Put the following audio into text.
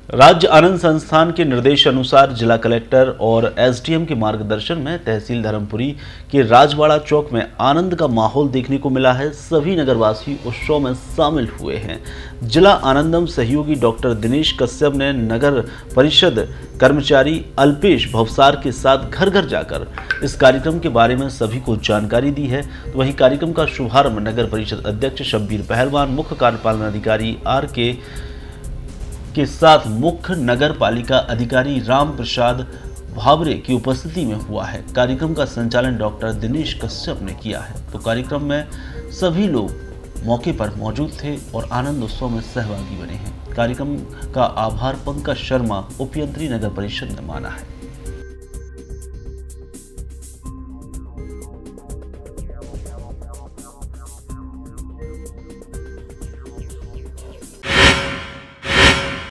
राज्य आनंद संस्थान के निर्देशानुसार जिला कलेक्टर और एसडीएम के मार्गदर्शन में तहसील धर्मपुरी के राजवाड़ा चौक में आनंद का माहौल देखने को मिला है। सभी नगरवासी उत्सव में शामिल हुए हैं। जिला आनंदम सहयोगी डॉक्टर दिनेश कश्यप ने नगर परिषद कर्मचारी अल्पेश भवसार के साथ घर घर जाकर इस कार्यक्रम के बारे में सभी को जानकारी दी है। तो वहीं कार्यक्रम का शुभारंभ नगर परिषद अध्यक्ष शब्बीर पहलवान, मुख्य कार्यपालन अधिकारी आर के साथ मुख्य नगर पालिका अधिकारी राम प्रसाद भावरे की उपस्थिति में हुआ है। कार्यक्रम का संचालन डॉक्टर दिनेश कश्यप ने किया है। तो कार्यक्रम में सभी लोग मौके पर मौजूद थे और आनंद उत्सव में सहभागी बने हैं। कार्यक्रम का आभार पंकज शर्मा, उपयंत्री नगर परिषद ने माना है।